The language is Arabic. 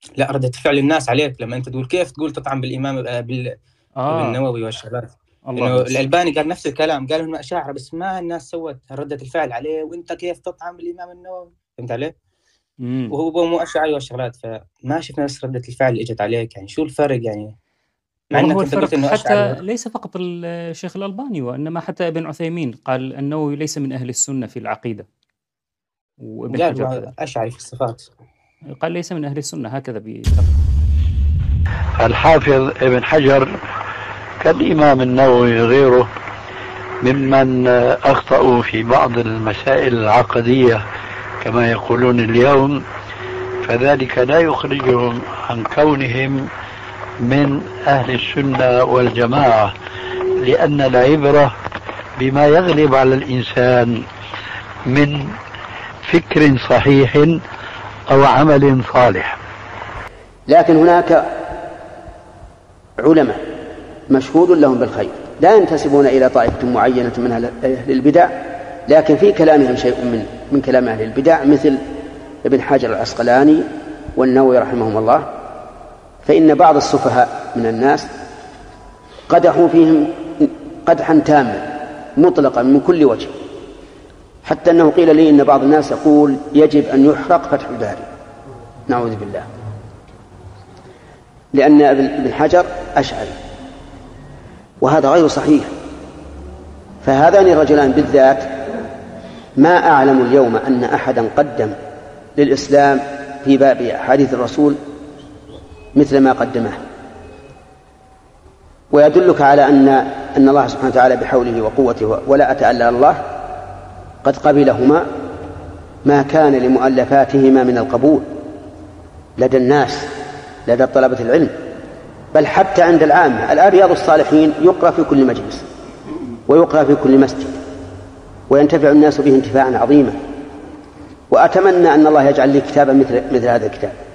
لا، ردة فعل الناس عليك لما أنت تقول كيف تقول تطعن بالإمام آه بالنووي والشغلات. الله إنه المستعان. الألباني قال نفس الكلام، قال إنه أشاعرة، بس ما الناس سوت ردة الفعل عليه، وأنت كيف تطعن بالإمام النووي، فهمت عليه؟ وهو مو أشاعري والشغلات، فما شفنا نفس ردة الفعل اللي إجت عليك. يعني شو الفرق يعني؟ مع وما هو إنك أنت قلت الفرق إنه أشاعري. حتى ليس فقط الشيخ الألباني، وإنما حتى ابن عثيمين قال النووي ليس من أهل السنة في العقيدة، وابن قال حجر هو كذلك أشاعري في الصفات. قال ليس من أهل السنة، هكذا بفرق. الحافظ ابن حجر كالإمام النووي غيره ممن أخطأوا في بعض المسائل العقدية كما يقولون اليوم، فذلك لا يخرجهم عن كونهم من أهل السنة والجماعة، لأن العبرة بما يغلب على الإنسان من فكر صحيح أو عمل صالح. لكن هناك علماء مشهود لهم بالخير لا ينتسبون إلى طائفة معينة من أهل البدع، لكن في كلامهم شيء من كلام أهل البدع، مثل ابن حجر العسقلاني والنووي رحمهم الله. فإن بعض السفهاء من الناس قدحوا فيهم قدحا تاما مطلقا من كل وجه، حتى أنه قيل لي إن بعض الناس يقول يجب أن يحرق فتح الباري، نعوذ بالله، لأن ابن حجر أشعري، وهذا غير صحيح. فهذان الرجلان بالذات ما أعلم اليوم أن أحدا قدم للإسلام في باب أحاديث الرسول مثل ما قدمه. ويدلك على أن الله سبحانه وتعالى بحوله وقوته ولا أتألى الله قد قبلهما ما كان لمؤلفاتهما من القبول لدى الناس، لدى طلبة العلم، بل حتى عند العامة. الآن رياض الصالحين يقرأ في كل مجلس ويقرأ في كل مسجد وينتفع الناس به انتفاعا عظيما، وأتمنى أن الله يجعل لي كتابا مثل هذا الكتاب.